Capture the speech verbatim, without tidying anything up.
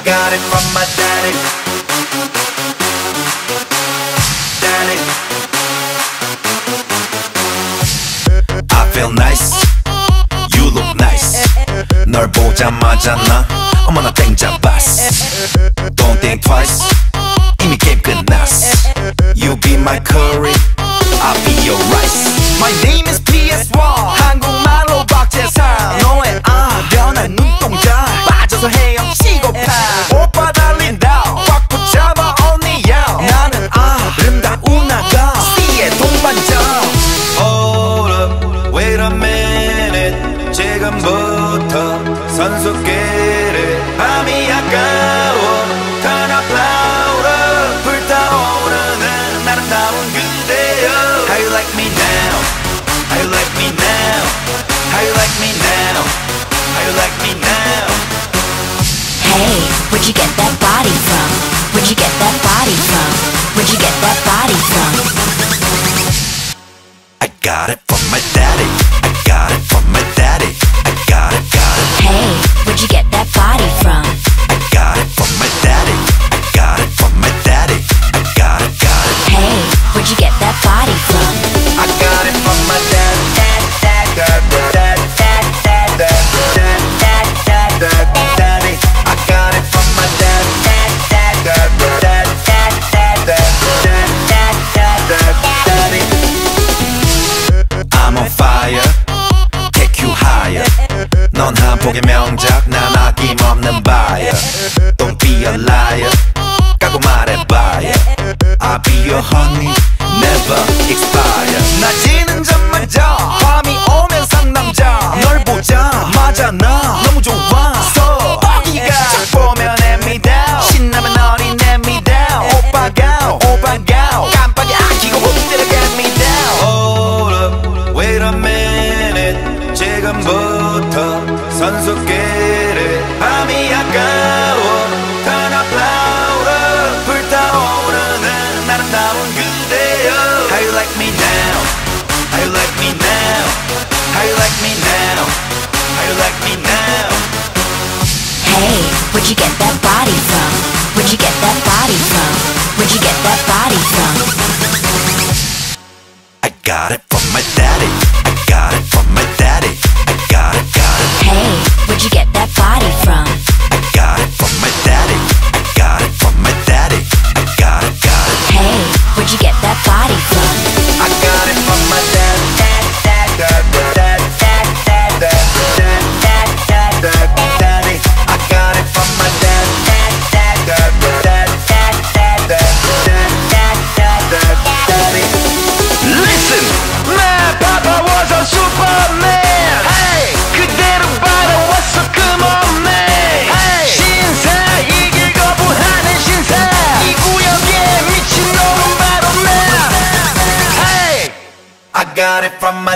got it from my daddy. Daddy. I feel nice. You look nice. 널 보자마자 나 어머나 땡 잡았어. Don't think twice. 이미 게임 끝났어. You be my curry, I'll be your rice. My name is P S one. 한국말로 박재상. 너의 아련한 눈동자 빠져서 헤엄치고파. 오빠 달린다 꽉 붙잡아 언니야. 나는 아름다운 아가 C의 동반자. Hold up, wait a minute. 지금부터 선수끼리 밤이 아까워. Turn up louder. 불타오르는 아름다운 그대여. How you like me now? How you like me now? How you like me now? How you like me now? Hey, where'd you get that body from? Where'd you get that body from? Where'd you get that body from? I got it from my daddy. I got it from my daddy. I got it, got it. Hey, where'd you get that body from? I got it from my daddy. I got it from my daddy. I got it, got it. Hey, where'd you get that body from? I got it from my daddy. Dad, dad, dad, dad, dad, dad, dad, dad, dad, dad, daddy. I got it from my daddy. Dad, dad, dad, dad, dad, dad, dad, dad, dad, dad, daddy. I'm on fire. Take you higher. 넌 한 폭의 명작, 난 아낌없는 buyer. Don't be a liar. 까고 말해봐요. I'll be your honey, never expire. 낮이는 잠만 자, 밤이 오면 상남자. 널 보자마자 나 너무 좋아서 뻑이가 쫙 보면 hand me down. 신나면 너리 let me down. 오빠가 오빠가 깜빡이 아끼고 훅 때려 get me down. Hold up, wait a minute. 지금부터 선수끼리 밤이 아까워. Turn up louder. 불타오르는 아름다운 그대여. How you like me now? How you like me now? How you like me now? How you like me now? Hey, where'd you get that body from? Where'd you get that body from? Where'd you get that body from? I got it from my daddy. I got it from my daddy. I got it, got it. Hey, where'd you get that body from? I got it from my daddy. I got it from my daddy. I got it, got it. Hey, where'd you get that body from? I got it from my daddy. Dad, dad, dad, dad, dad, dad, dad, dad, dad, dad, daddy. I got it from my daddy. Dad, dad, dad, dad, dad, dad, dad, dad, dad, dad, daddy. Listen, my papa was a superman. Hey, 그대로 받아왔어, come on man. Hey, 신사 이길 거부하는 신사. 이 구역에 미친놈은 바로 나. Hey, I got it from my